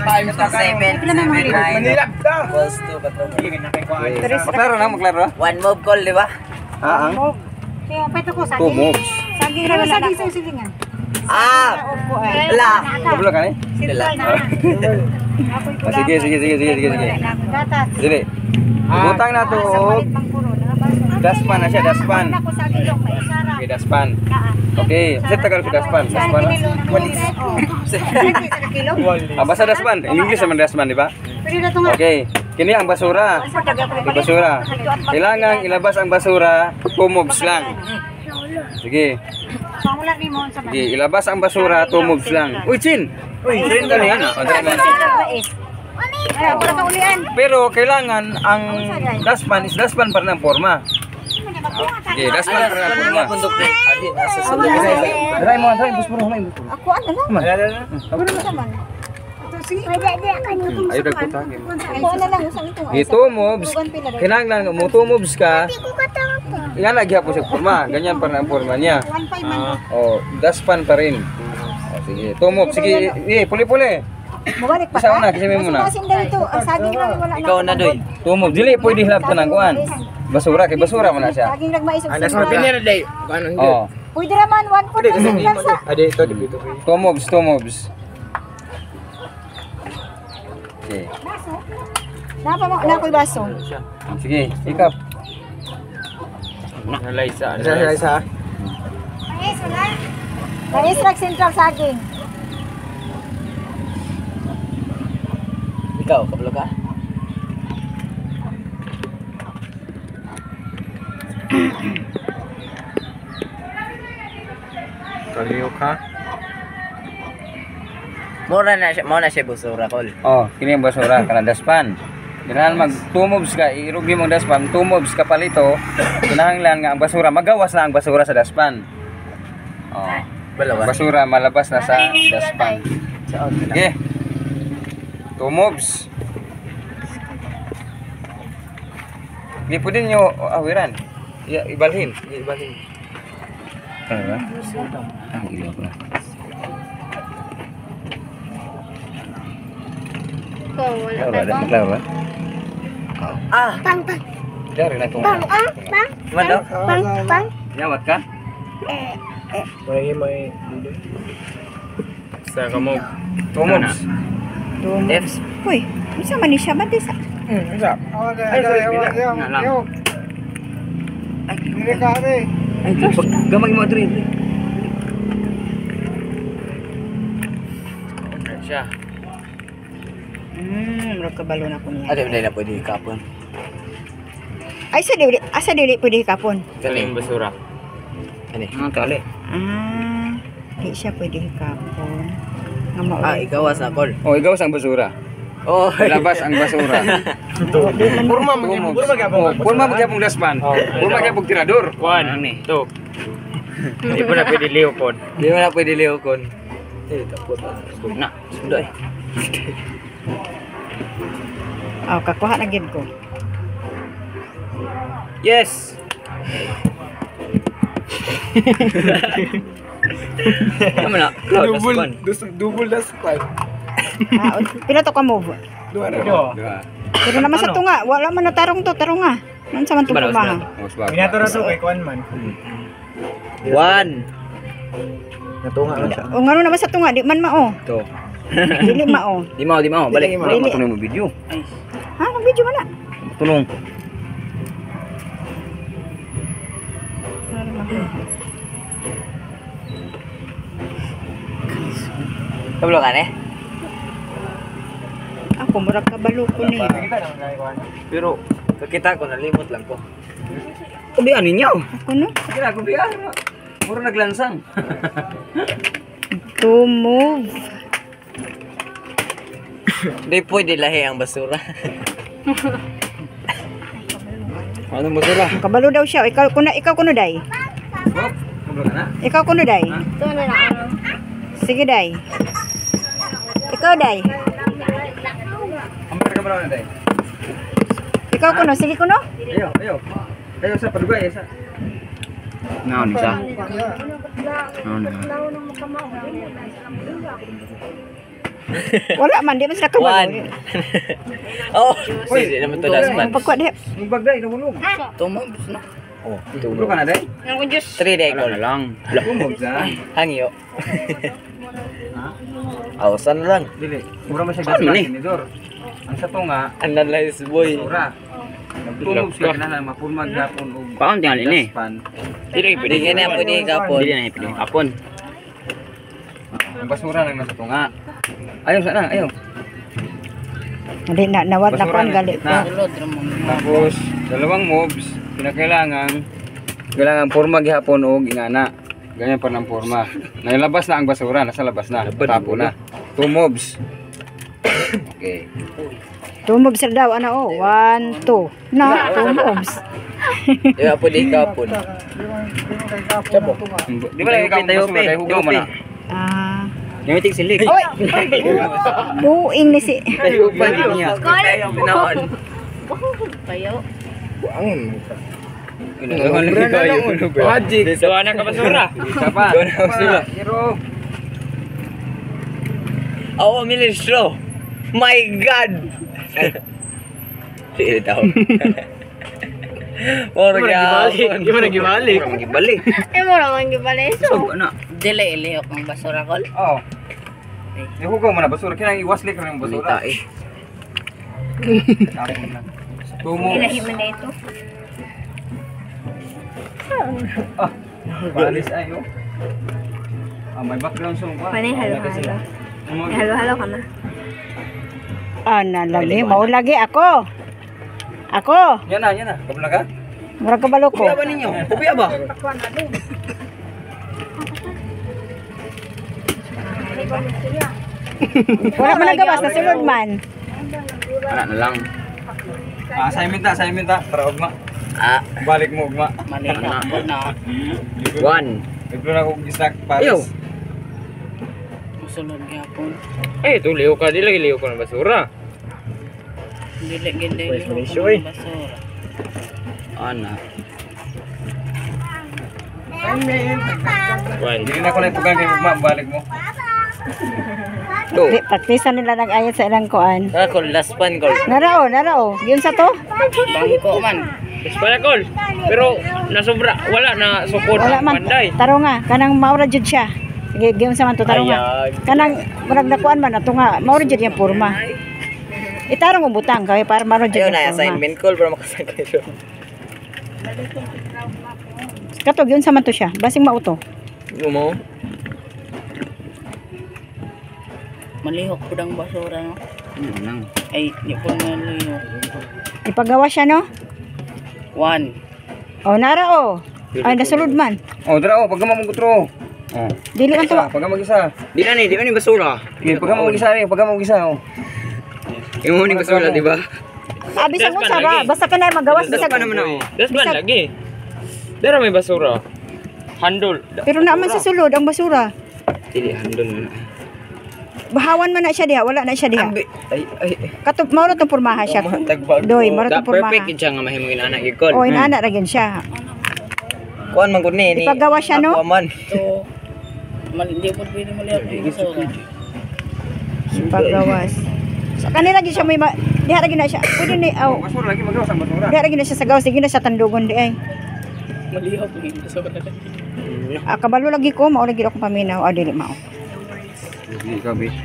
Manilap ka. Maklaro na, maklaro. One move call, di ba? Ah, Kaya pwede ko saging. 2 moves. Saging na wala saging sa silingan. Wala. Kablo ka ni? Sila. Sige. Gatas. Dili. Butang na to. Daspan na siya, daspan. Ako saging dong may isara. Okay, daspan. Okay, set tagal ko daspan. Daspan. Walis. Basta daspan. In English naman daspan, di ba? Pwede na ito nga. Okay. Kini ang basura. Yung basura. Kailangan ilabas ang basura 2 moves lang. Sige. Pangulat ni mo sa Sige, ilabas ang basura 2 moves lang. Uy, Chin. Uy, Chin ka niyan. Pero kailangan ang daspan is daspan pa rin ang forma. Sige, daspan pa rin ang forma. Dry mo, bus mo. Ako ano na? Ako naman. Ayaw dagputangin. Ako na lang usang ito. Ito moves. Kailangan mo 2 moves ka. Yan lagi ako sa forma. Ganyan pa rin ang forma niya. 1.5 man. Oh, daspan pa rin. Oh, sige, 2 moves. Sige, puli-puli. Mabalik pa. Isa una, kasi may muna. Saging lang wala na. Ikaw na, Doy. 2 moves. Dili, pwede hilap ka ng kuhan. Basura, kay basura mo na siya. Saging nagmaisog. Anas mo pinira day. Ano hindi? Oh, Pwede naman 1.4 na lang sa. Ade ito dito. 2 moves, 2 moves. Okay. Baso. Napa mo na ko'y baso. Sige, ikap. Isa. Mais wala. Na-extract central saging. Ikaw, kablo ka? Kaliyo ka. Muna na siya busura, call. Oh, kini ang basura, kana daspan. Kailangan mag 2 moves ka, irugi mo ang daspan, 2 moves ka palito. Kinahanglan nga ang basura, magawas na ang basura sa daspan. Oh, basura malabas na sa daspan. Okay. 2 moves. Hindi po din nyo awiran. Ibalhin. Ano? Ilaw ko na. Maklaro ba? Pang. Dari na itong... Mano? Nyawat ka? May. Sa ka mo. 2 moves. Fs. Uy, isa man ni siya ba sa? Isa. Ay, sorry, nga lang. Ay, gamay mo adrin. Siya. Kabalo na ko niya. Ate, hindi na pwede ikapon. Ay, asa dili pwede kapon. Kaling basura. Ang tali. Di siya pwede kapon. Ikaw sa call. Oh, igaw ang basura. Oh, Labas ang basura. Purma magyapong daspan. Purma magyapong tirador. 1, 2. Hindi mo na pwede liukon. Di mo na pwede liukon. Tapos Na. sudah. Oh, kakuha na gid ko. Yes. Kamu na. Double daspan. Pila to ka move? 2 na. Pero naman sa tunga, wala man na tarong to, tarong nga. Nan sa man to pumaha. Minato na to kay Kwan man. 1. Natunga na siya. O ngano naman sa tunga, di man mao. To. Dili mao. Di mau, balik. Wala mo tunong mo video. Ha, nang video man na. Tulong. Kablo ka eh? Ako murag kabalo ko ni. Pero kakita ko nalimot lang ko. Kubian ninyo. Ako no. Kira kubian. Mura naglansang. To move. Hindi pwede lahi ang basura. Ano basura? Kabalo daw siya. Ikaw kuno dai. Bob, kablo ka na? Ikaw kuno dai. Sige dai. Ikaw dai. Ampar ka ba na dai? Ikaw kuno, sige kuno. Ayo. Ayo sa padugay sa. Naon isa? Naon na. Wala man, di man sila kabalo. Oh, hindi naman to daspan. Pagkuha di. Yung bagday na mulog. Tumobs na. Oh, tulog ka na day. 3 day ko lang. Tumog sa. Hangyo. Awasan lang. Dili. Mura man siya daspan tinidor. Ang sa tunga, Analyze boy. mura. Nagtumog siya kinahan mapulmag gapon og Paon tingali ni. daspan. Dili Pwede nga na pwede kapon. Dili na pwede. Apon. Ang basura lang nasa tunga. Ayaw sana, ayaw. Hindi na nawat na Basura kon gali ko. na. Tapos dalawang mobs kailangan porma gihapon og ingana. Ganyan pa ng porma. Nailabas na ang basura, nasa labas na. Tapo na. 2 mobs. Okay. Tumobs sir daw ana oh. 1 2. Na tumobs. Di ba pwede kapon? Di ba lang tayo basura kay hugaw man na. Ah. Yung itik silik. Oy. Buing ni si. Tayo pa niya. Tayo pinaon. Magic. Dawa na ka basura. Kapan? Hero. Oo, ministro. My God! Sige tao. Ora gyapon. Di mo nagibalik. Gibalik. Mo naman gibalik. So, ano? Dili ilihok ang basura kol. Oh. Ihugaw mo na basura kinang iwaslik ra yung basura. Balita eh. Tapon na. 2 mobs. Ilahi man na ito. Ah. Balis ayo. Ah, may background song pa. Panay halo-halo. Halo-halo ka na. Ana lagi, mao lagi ako. Ako. Yan na. Kabla ka? Murag kabalo ko. Kuya ba ninyo? Kuya ba? Wala man nagawas na sulod man. Wala na lang. Assignment ta para ugma. Ah, Balik mo ugma. mali na. Na. 1. Ito na kong snack para. Ayaw. Musulod gyapon. Eh, tuliw ka. Di lagi liw ko ng basura. Dili gindi Shoy. basura. Ana. Hindi na ko na ipugan kay ugma, balik mo. Di praktisan nila nag-ayat sa ilang kuan. Ah, kol laspan kol. Narao. Yun sa to? Bangko man. Espanya kol. Pero nasobra. Wala na support Wala ang man. panday. Taro nga, kanang maura jud siya. Sige, game sa man to taro nga. Kanang murag nakuan man ato nga, maura jud yung porma. Itarong mo butang kay para maura jud Ayaw yung na porma. assignment call para makasagay doon. Katog yun sa man to siya. Basing mauto. Mo. Malihok po ang basura no. Ano lang. Ay, di po malihok. Ipagawa siya no? 1. Oh, narao. Ay, nasulod man. Oh, dara oh, pagka mamugutro. Oh. Dili man to. Pagka mag-isa. Di na ni basura. Okay, pagka mag-isa oh. Yung huling basura, di ba? Ah, bisag mo Daspan sara. lagi. Basta ka na magawas bisag. Daspan lagi. Dara may basura. Handol. Pero naman sa sulod ang basura. Dili handol na. Bahawan man na siya diha, wala na siya diha. Ay. Katog mauro tong pormaha siya. Tagbag. Doy, mauro Da tong pormaha. perfect yun siya nga mahimong inaana ikol. Oh, inaana ra gyud siya. Kuan man gud ni. Ipagawa siya, no? Man. So, di po pwede malihok ang basura. Pagawas. Sa kanila gyud siya may diha ra gyud na siya. Pwede ni Oh, basura lagi magawas ang basura. diha ra gyud na siya sa gawas, sige na siya tandugon di ay. Malihok ang basura. Ah, kabalo lagi ko, mao lagi ako paminaw. Ah, dili mao. Hindi ka, bi.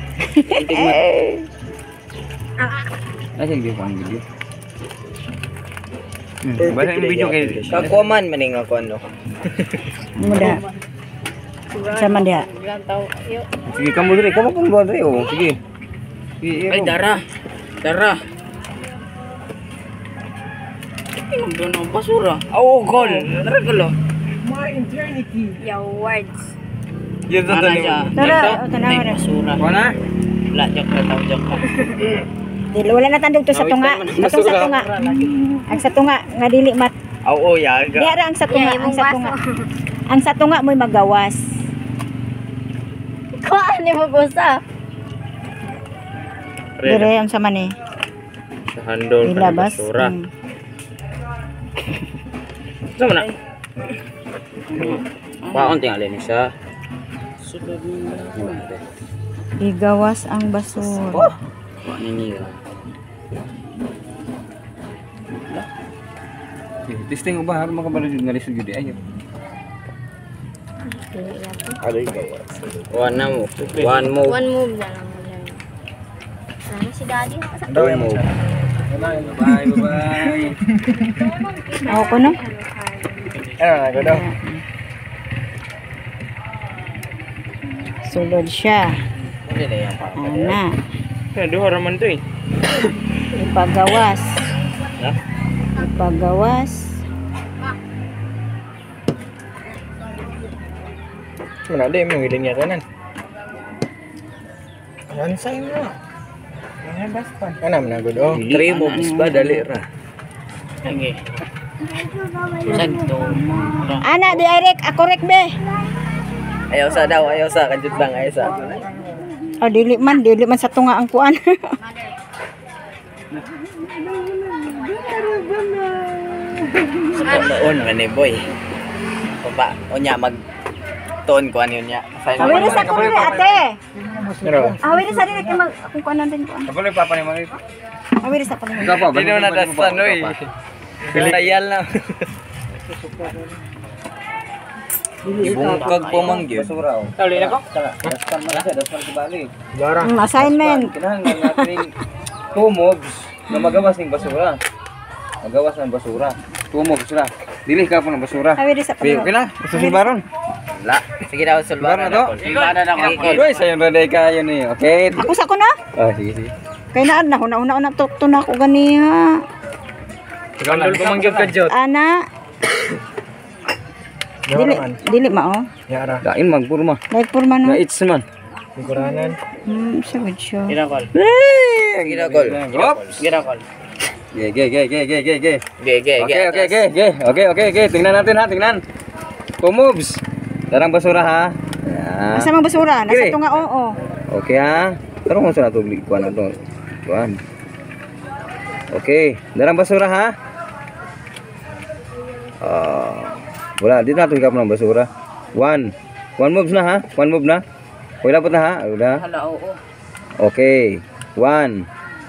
Ay, sige, pang video. Basta yung video kay... Kakuaman maning ako ano. Muda. Sa man diha. Sige, kamu diri. Kamu pun buat diri, oh. Sige. Sige, Ay, dara. Dara. Inom doon ang basura. Oh, gol. Dara galo. Your words. Yan sa talim. Tara, tanawa ra. Basura. Wala? Wala, joke na tao, joke na. Dili wala na tandog to sa tunga. Atong sa tunga. Ang sa tunga nga dili mat. Oo, yaga. Diha ra ang sa tunga, ang sa tunga. Ang sa tunga mo'y magawas. Kuhaan ni mo busa. Dire ang sa man eh. Sa handol ka ng Ilabas. basura. Sama na. Paon tingali ni siya. Igawas ang basura. Ini. Testing ubah harus makabalo jud nga lisod jud ayo. One move. One move. One move na lang. Sana si daddy. Two move. Bye bye. Ako ko no? Ano na daw? Sulod siya. Hindi na yan pa. Ana. Duha raman to eh. Ipagawas. Ha? Ipagawas. Mana ada yang giling ya kanan. Kanan saya mo. Yang daspan. Kana man gud oh. Three moves ba dali ra. Lagi. Santo. Ana di Eric, ako rek be. Ayaw sa daw, ayaw sa kanjud lang ayaw sa. Oh, dili man sa tunga ang kuan. On man ni boy. Papa, onya mag ton ko ano niya. Awiri sa ko rin ate. Pero Awiri sa rin kay mag kung kuan din kuan. Kapalo papa ni Mari. Awiri sa pala. Ikaw pa. di na nadastan oy. Sayal na. Ibungkag po man gyud. Basura oh. Tawli na ko. Daspan man siya, daspan kibali. Assignment. Kinahanglan natin two moves na magawas ng basura. Magawas ng basura. Two moves na. Dili ka po ng basura. Awiri sa Okay pala. na. Susulbaron. La, sige daw sulbaran Sulbaran ako. Sulbaran ako. Doy, sayon raday kayo ni. Okay. Ako sa ko na. Oh, sige sige. Kay naa na una to na ako ganiha. Kandol ko mangyud ka jud. Ana. Dili mao. Yara. Dain mag purma. Like purma Na no. it's man. Kuranan. Sagad siya. Ginakol. Ginagol. Oops. Ginakol. Ge. Ge. Okay. Tingnan natin ha, tingnan. Two moves. Darang basura ha. Yeah. Asa mang basura? Nasa Dire. tunga oo. Okay ha. Pero kung saan natin kuha na ito. Kuhaan. Okay. Darang basura ha. Wala. Dito natin ikap ng basura. One moves na ha. One move na. Okay, dapat na ha. Udah. Hala, oo. Okay. One.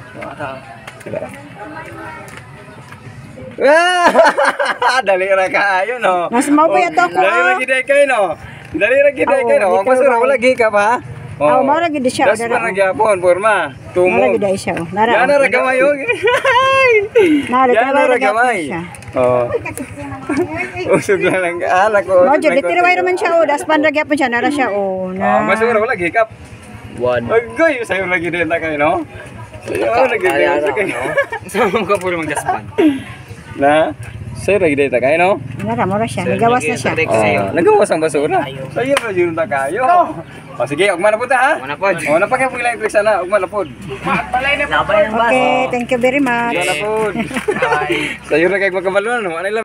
Dali ra kayo no. Mas mao pa yato ko. Dali ra gid kayo no. Dali ra gid kayo no. Ang basura wala gi ka pa. Oh, mao ra gid siya. Das para gyapon porma. Mao ra Tumo. gid siya. Nara. Yan ra gamay og. Yan ra gamay. Oh. Usog lang ala ko. Mao jud tiraway raman siya o. Daspan ra gyapon siya nara siya o. Ah, basura wala gi kap. One. Agoy, sayo lagi din ta kayo no. Sayo lagi din ta kayo. Sama ka puro magdaspan. Na. Sayo lagi din ta kayo no. Nara mo ra siya. Nagawas na siya. Oh, nagawas ang basura. Sayo ra yun ta kayo. O sige, ugma na pud ha. Mana pod? O napakay po ilang tricks sana, ugma na pud. Labay ng Okay, thank you very much. Ugma na pud. Sayo ra kay magkabalon, ano lang